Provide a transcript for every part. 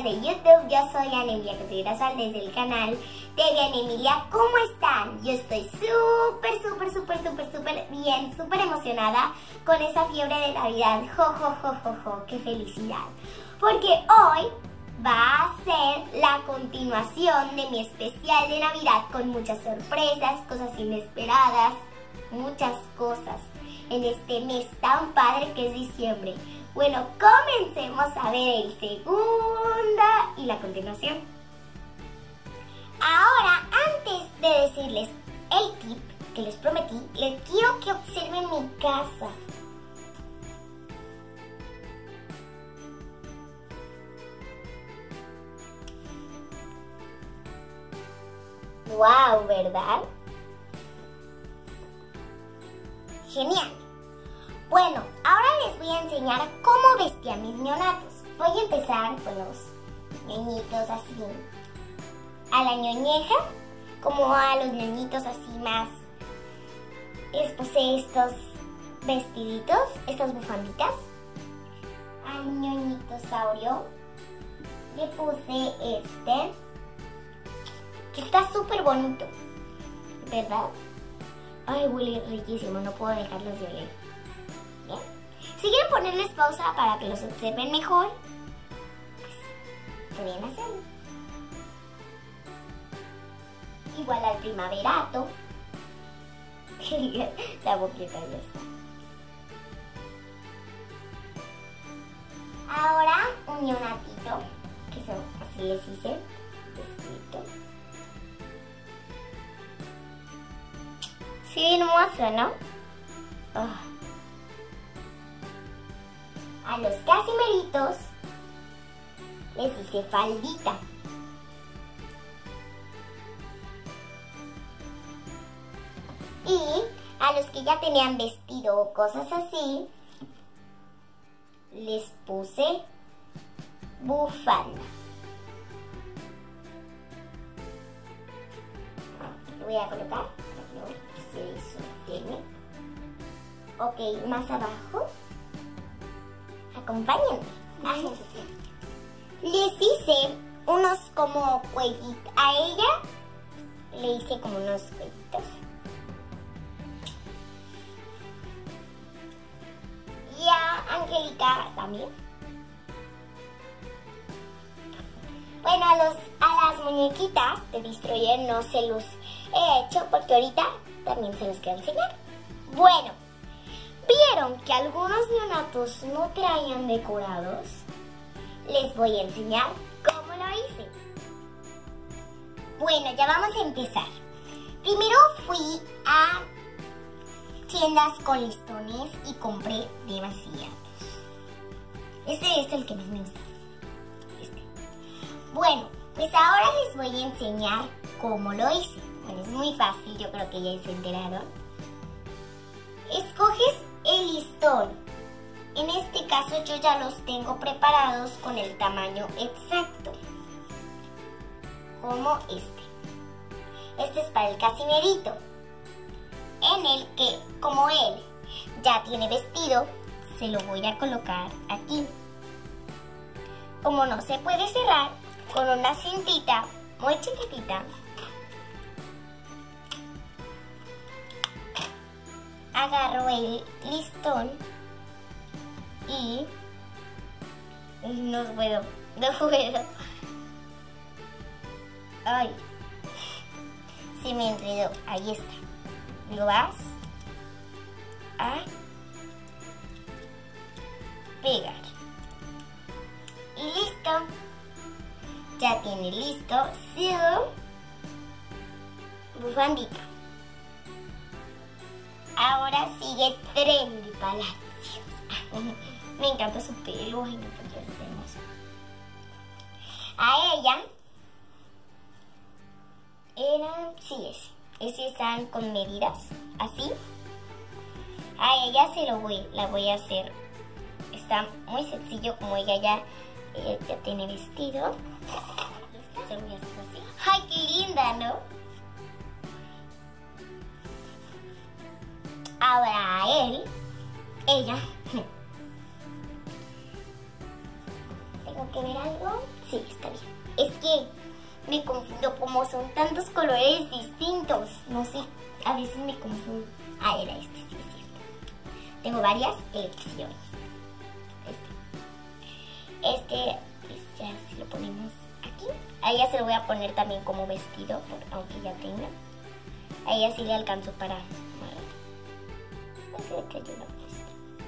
amigas de YouTube, yo soy Ana Emilia Contreras desde el canal de Ana Emilia. ¿Cómo están? Yo estoy súper bien, súper emocionada con esa fiebre de Navidad. Qué felicidad. Porque hoy va a ser la continuación de mi especial de Navidad con muchas sorpresas, cosas inesperadas, muchas cosas en este mes tan padre que es diciembre. Bueno, comencemos a ver el segundo y la continuación. Ahora, antes de decirles el tip que les prometí, les quiero que observen mi casa. Wow, ¿verdad? Genial. Bueno, ahora les voy a enseñar cómo vestir a mis neonatos. Voy a empezar con los ñoñitos así, a la ñoñeja, como a los ñoñitos así más. Les puse estos vestiditos, estas bufanditas. Al ñoñitosaurio le puse este, que está súper bonito, ¿verdad? Ay, huele riquísimo, no puedo dejarlos de oler. Bien. Si quieren ponerles pausa para que los observen mejor, pues pueden hacerlo. Igual al primaverato. La boquita ya está. Ahora un neonatito, que son, así les hice, vestido. Sí, hermoso, ¿no? Oh. A los casimeritos les hice faldita. Y a los que ya tenían vestido o cosas así, les puse bufanda. Lo voy a colocar. Se sostiene. Ok, más abajo. Acompáñenme. Les hice unos como cuellitos. A ella le hice como unos cuellitos. Y a Angélica también. Bueno, a las muñequitas de Destroyer no se los he hecho porque ahorita también se los quiero enseñar. Bueno, ¿vieron que algunos neonatos no traían decorados? Les voy a enseñar cómo lo hice. Bueno, ya vamos a empezar. Primero fui a tiendas con listones y compré demasiados. Este es el que más me gusta. Bueno, pues ahora les voy a enseñar cómo lo hice. Bueno, es muy fácil, yo creo que ya se enteraron. Escoges el listón. En este caso yo ya los tengo preparados con el tamaño exacto. Como este. Este es para el casimerito. En el que, como él ya tiene vestido, se lo voy a colocar aquí. Como no se puede cerrar, con una cintita muy chiquitita, agarro el listón y no puedo. Ay, se me enredó. Ahí está. Lo vas a pegar. Y listo. Ya tiene listo su bufandita. Ahora sigue Trendy Palacio. Me encanta su pelo. Ay, no, porque es hermoso. A ella eran, sí, ese están con medidas así. A ella la voy a hacer. Está muy sencillo, como ella ya tiene vestido. Se lo voy a hacer así. ¡Ay, qué linda!, ¿no? Ahora a ella. ¿Tengo que ver algo? Sí, me confundo como son tantos colores distintos. No sé, a veces me confundo. Ah, era este, sí es cierto. Tengo varias elecciones. Pues ya si lo ponemos aquí. A ella se lo voy a poner también como vestido, aunque ya tenga. A ella sí le alcanzó para amarrar. No sé qué ayuda pues.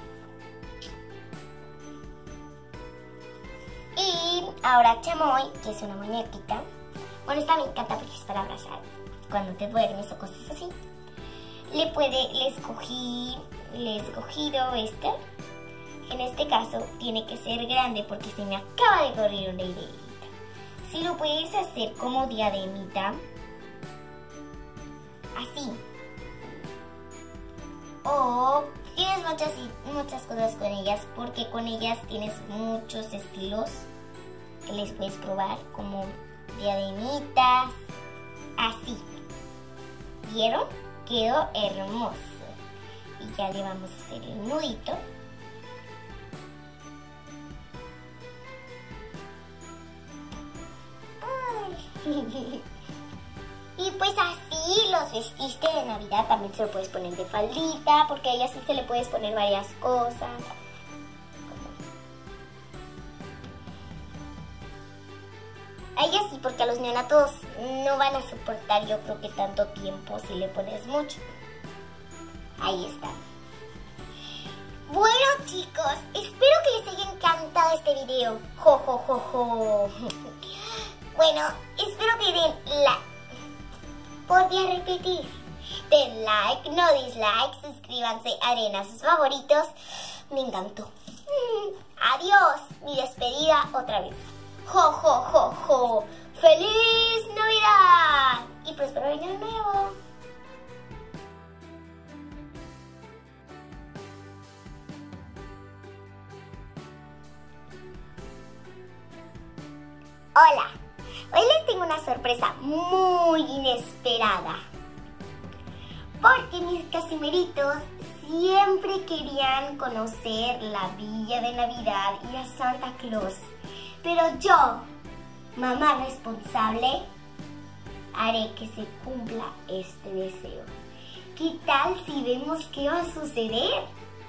Y ahora Chamoy, que es una muñequita. Bueno, esta me encanta porque es para abrazar cuando te duermes o cosas así. Le he escogido este. En este caso tiene que ser grande porque se me acaba de ocurrir una idea. Si lo puedes hacer como diademita, así. O tienes muchas cosas con ellas, porque con ellas tienes muchos estilos que les puedes probar, como diademitas, así. ¿Vieron? Quedó hermoso. Y ya le vamos a hacer el nudito. Y pues así los vestiste de Navidad. También se lo puedes poner de faldita, porque a ella sí se le puedes poner varias cosas. A ella sí, porque a los neonatos no van a soportar, yo creo que tanto tiempo si le pones mucho. Ahí está. Bueno chicos, espero que les haya encantado este video. Jo, jo, jo, jo. Bueno, espero que den like. Podría repetir. Den like, no dislike, suscríbanse, den a sus favoritos. Me encantó. Adiós, mi despedida otra vez. Jo, jo, jo, jo. ¡Feliz Navidad! Y próspero año nuevo. Hola. Hoy les tengo una sorpresa muy inesperada, porque mis casimeritos siempre querían conocer la Villa de Navidad y a Santa Claus, pero yo, mamá responsable, haré que se cumpla este deseo. ¿Qué tal si vemos qué va a suceder?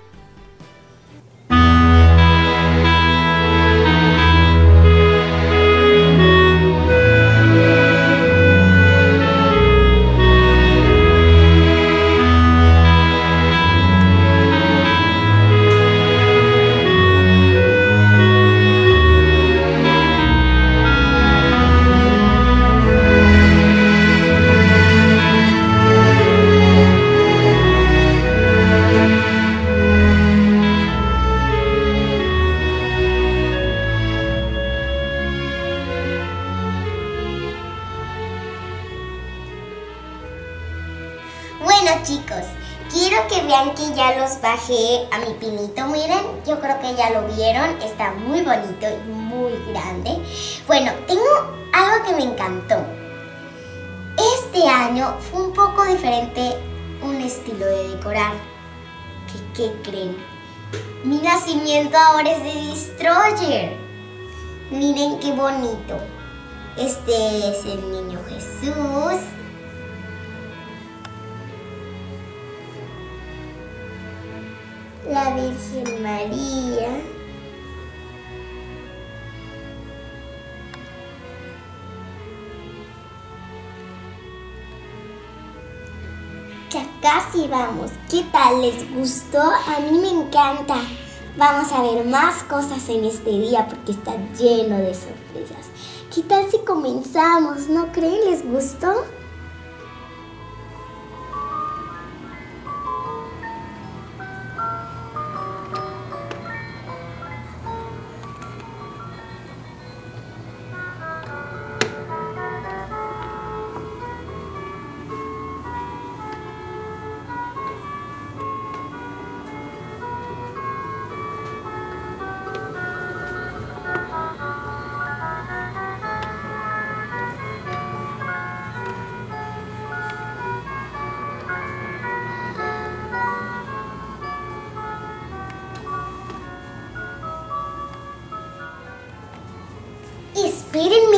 Bueno chicos, quiero que vean que ya los bajé a mi pinito, miren, yo creo que ya lo vieron, está muy bonito y muy grande. Bueno, tengo algo que me encantó. Este año fue un poco diferente un estilo de decorar. ¿Qué creen? Mi nacimiento ahora es de Destroyer. Miren qué bonito. Este es el niño Jesús. La Virgen María. Ya casi vamos. ¿Qué tal? ¿Les gustó? A mí me encanta. Vamos a ver más cosas en este día porque está lleno de sorpresas. ¿Qué tal si comenzamos? ¿No creen? ¿Les gustó?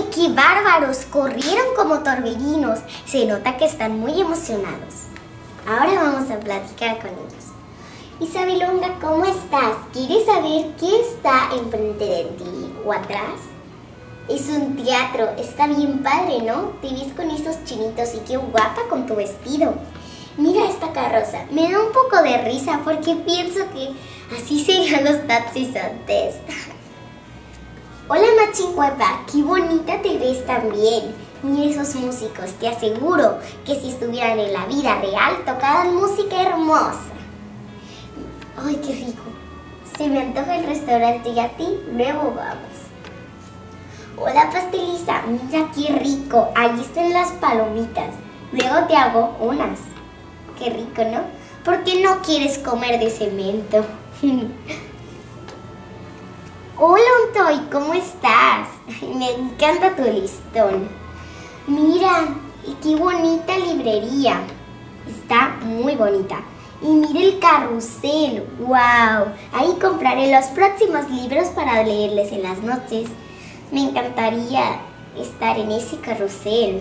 qué bárbaros! Corrieron como torbellinos. Se nota que están muy emocionados. Ahora vamos a platicar con ellos. Isabelonga, ¿cómo estás? ¿Quieres saber qué está enfrente de ti o atrás? Es un teatro. Está bien padre, ¿no? Te ves con esos chinitos y qué guapa con tu vestido. Mira esta carroza. Me da un poco de risa porque pienso que así serían los taxis antes. Hola Machincuepa, qué bonita te ves también. Mira esos músicos, te aseguro que si estuvieran en la vida real tocaran música hermosa. Ay, qué rico. Se me antoja el restaurante y a ti, luego vamos. Hola Pasteliza, mira qué rico. Ahí están las palomitas. Luego te hago unas. Qué rico, ¿no? ¿Por qué no quieres comer de cemento? Hola Untoy, ¿cómo estás? Me encanta tu listón. Mira, qué bonita librería. Está muy bonita. Y mira el carrusel. ¡Wow! Ahí compraré los próximos libros para leerles en las noches. Me encantaría estar en ese carrusel.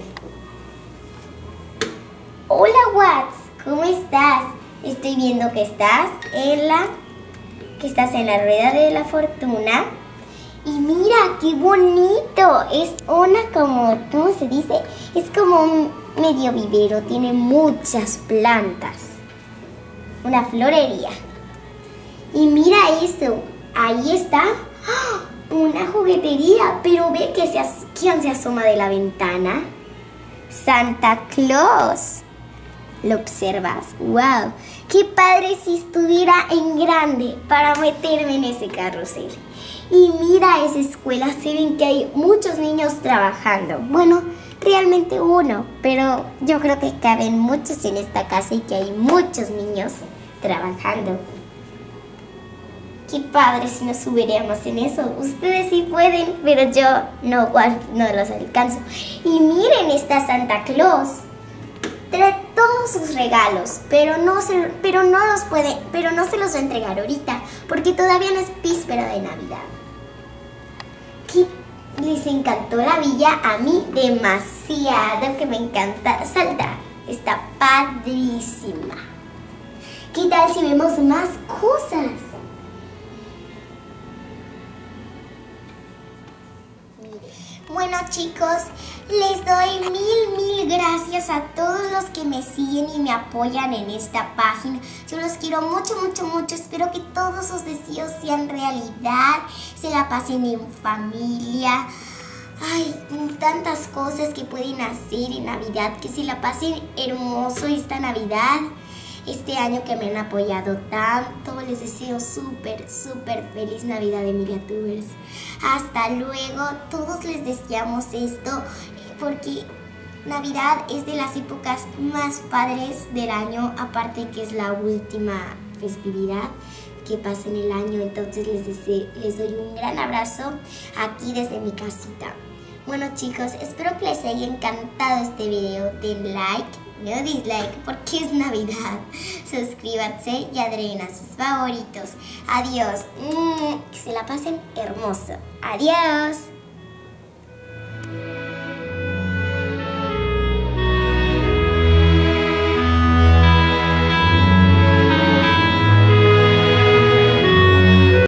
Hola Watts, ¿cómo estás? Estoy viendo que estás en la rueda de la fortuna. Y mira, qué bonito. Es una como, ¿cómo se dice? Es como un medio vivero. Tiene muchas plantas. Una florería. Y mira eso. Ahí está. ¡Oh! Una juguetería. Pero ve que ¿quién se asoma de la ventana? Santa Claus. ¿Lo observas? ¡Wow! ¡Qué padre si estuviera en grande para meterme en ese carrusel! Y mira esa escuela, se ven que hay muchos niños trabajando. Bueno, realmente uno, pero yo creo que caben muchos en esta casa y que hay muchos niños trabajando. ¡Qué padre si nos subiríamos en eso! Ustedes sí pueden, pero yo no los alcanzo. Y miren esta Santa Claus. Trae todos sus regalos, pero no se los va a entregar ahorita, porque todavía no es víspera de Navidad. ¿Qué les encantó la villa? A mí demasiado, que me encanta saltar. Está padrísima. ¿Qué tal si vemos más cosas? Bueno chicos, les doy mil gracias a todos los que me siguen y me apoyan en esta página. Yo los quiero mucho. Espero que todos sus deseos sean realidad, se la pasen en familia. Ay, tantas cosas que pueden hacer en Navidad, que se la pasen hermoso esta Navidad. Este año que me han apoyado tanto, les deseo súper feliz Navidad, EmiliaTubers. Hasta luego, todos les deseamos esto porque Navidad es de las épocas más padres del año, aparte que es la última festividad que pasa en el año. Entonces les doy un gran abrazo aquí desde mi casita. Bueno chicos, espero que les haya encantado este video. Den like, no dislike porque es Navidad. Suscríbanse y agreguen a sus favoritos. Adiós. Que se la pasen hermoso. Adiós.